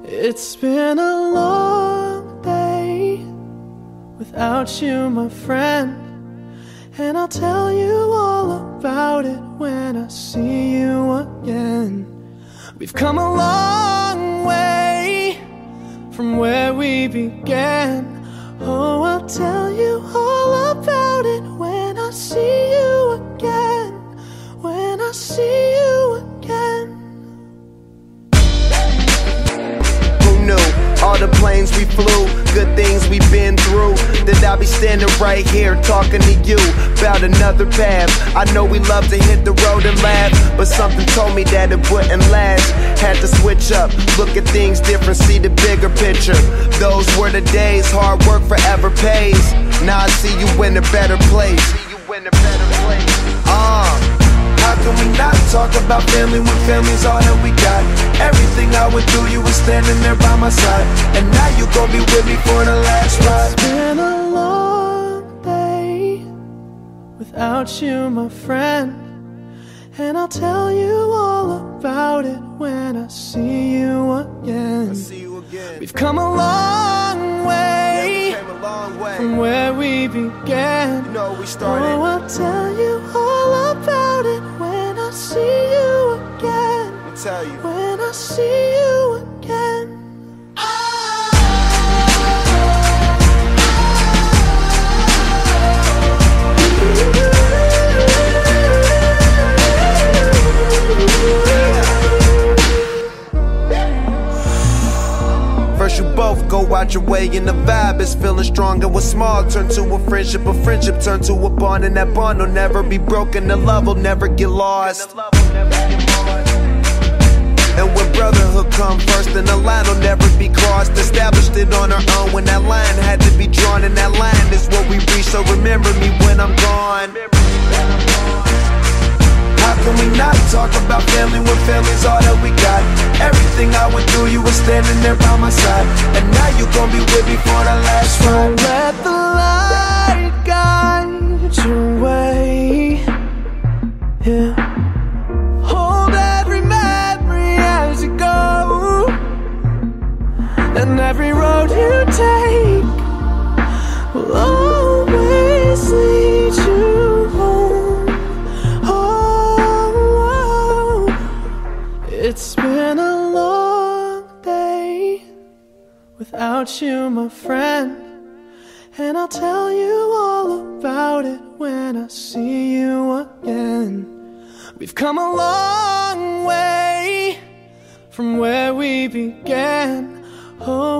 It's been a long day without you, my friend, and I'll tell you all about it when I see you again. We've come a long way from where we began. Oh, I'll tell you all about it when I see you again. When I see you again. All the planes we flew, good things we've been through, that I'll be standing right here talking to you about another path. I know we love to hit the road and laugh, but something told me that it wouldn't last. Had to switch up, look at things different, see the bigger picture. Those were the days, hard work forever pays. Now I see you in a better place. How can we not talk about family when family's all that we got? Everything I went through, you were standing there by my side, and now you gon' be with me for the last ride. It's been a long day without you, my friend, and I'll tell you all about it when I see you again. We've come a long way, from where we began. Oh, I'll tell you all about it when I see you again. When I see you again. First you both go out your way and the vibe is feeling strong, and what's small turn to a friendship turn to a bond, and that bond will never be broken, the love will never get lost. And when brotherhood come first, then the line will never be crossed. Established it on our own when that line had to be drawn, and that line is what we reach, so remember me when I'm gone. How can we not talk about family when family's all that we got? Everything I went through, you were standing there by my side, and now you gon' be with me for the last ride. Let the light guide your way, yeah. Hold every memory as you go, and every road you take will always lead you home. Oh, it's been a long day without you, my friend, and I'll tell you all about it when I see you again. We've come a long way from where we began. Oh,